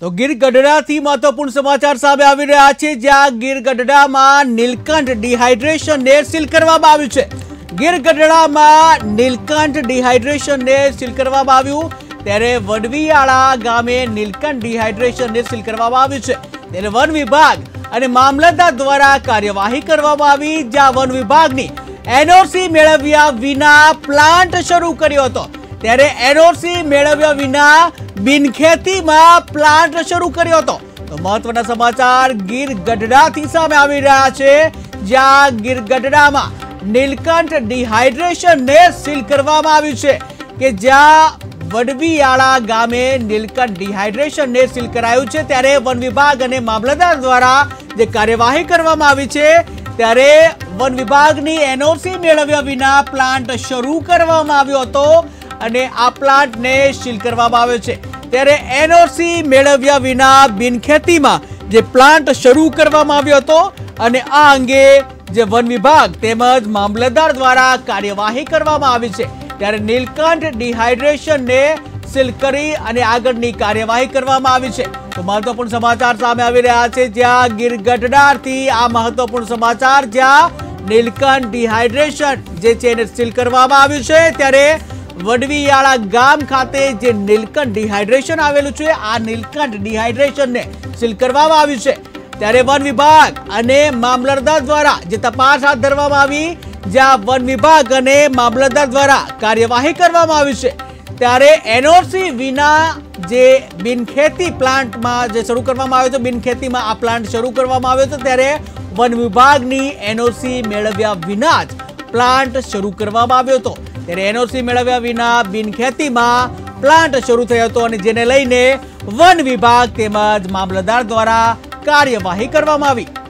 તો ગીર ગઢડાથી મહત્વપૂર્ણ સમાચાર સામે આવી રહ્યા છે, જ્યાં ગીર ગઢડામાં નીલકંઠ ડિહાઇડ્રેશનને સીલ કરવામાં આવ્યું છે। ગીર ગઢડામાં નીલકંઠ ડિહાઇડ્રેશનને સીલ કરવામાં આવ્યું, ત્યારે વડવીયાળા ગામે નીલકંઠ ડિહાઇડ્રેશનને સીલ કરવામાં આવ્યું છે। ત્યારે વન વિભાગ અને મામલતદાર દ્વારા કાર્યવાહી કરવામાં આવી, જ્યાં વન વિભાગની એનઓસી મેળવ્યા વિના પ્લાન્ટ શરૂ કર્યો હતો। ત્યારે એનઓસી મેળવ્યા વિના બિનખેતીમાં પ્લાન્ટ શરૂ કર્યો હતો। તો મહત્વના સમાચાર ગીર ગઢડાથી સામે આવી રહ્યા છે, જ્યાં ગીર ગઢડામાં નીલકંઠ ડિહાઇડ્રેશનને સીલ કરવામાં આવ્યું છે, કે જ્યાં વડવીયાળા ગામે નીલકંઠ ડિહાઇડ્રેશનને સીલ કરાયું છે। ત્યારે વન વિભાગ અને મામલતદાર દ્વારા જે કાર્યવાહી કરવામાં આવી છે, ત્યારે વન વિભાગની એનઓસી મેળવ્યા વિના પ્લાન્ટ શરૂ કરવામાં આવ્યો હતો અને આ પ્લાન્ટને સીલ કરવામાં આવ્યો છે। ત્યારે એનઓસી મેળવ્યા વિના બિનખેતીમાં જે પ્લાન્ટ શરૂ કરવામાં આવ્યો હતો અને આ અંગે જે વન વિભાગ તેમજ મામલતદાર દ્વારા કાર્યવાહી કરવામાં આવી છે। ત્યારે નીલકંઠ ડિહાઇડ્રેશનને સીલ કરી અને આગળની કાર્યવાહી કરવામાં આવી છે। તો મહત્વપૂર્ણ સમાચાર સામે આવી રહ્યા છે, જ્યાં ગીર ગઢડાથી આ મહત્વપૂર્ણ સમાચાર, જ્યાં નીલકંઠ ડિહાઇડ્રેશન જે છે એને સીલ કરવામાં આવ્યું છે। ત્યારે વડવીયાળા ગામ ખાતે જે નીલકંઠ ડિહાઇડ્રેશન આવેલું છે, આ નીલકંઠ ડિહાઇડ્રેશનને સીલ કરવામાં આવ્યું છે। ત્યારે વન વિભાગ અને મામલતદાર દ્વારા જે તપાસ હાથ ધરવામાં આવી, જ્યાં વન વિભાગ અને મામલતદાર દ્વારા કાર્યવાહી કરવામાં આવી છે। ત્યારે એનઓસી વિના જે બિનખેતી પ્લાન્ટમાં જે શરૂ કરવામાં આવ્યો હતો, બિનખેતીમાં આ પ્લાન્ટ શરૂ કરવામાં આવ્યો હતો, ત્યારે વન વિભાગની એનઓસી મેળવ્યા વિના જ પ્લાન્ટ શરૂ કરવામાં આવ્યો હતો। ત્યારે એનઓસી મેળવ્યા વિના બિનખેતીમાં પ્લાન્ટ શરૂ થયો હતો અને જેને લઈને વન વિભાગ તેમજ મામલતદાર દ્વારા કાર્યવાહી કરવામાં આવી।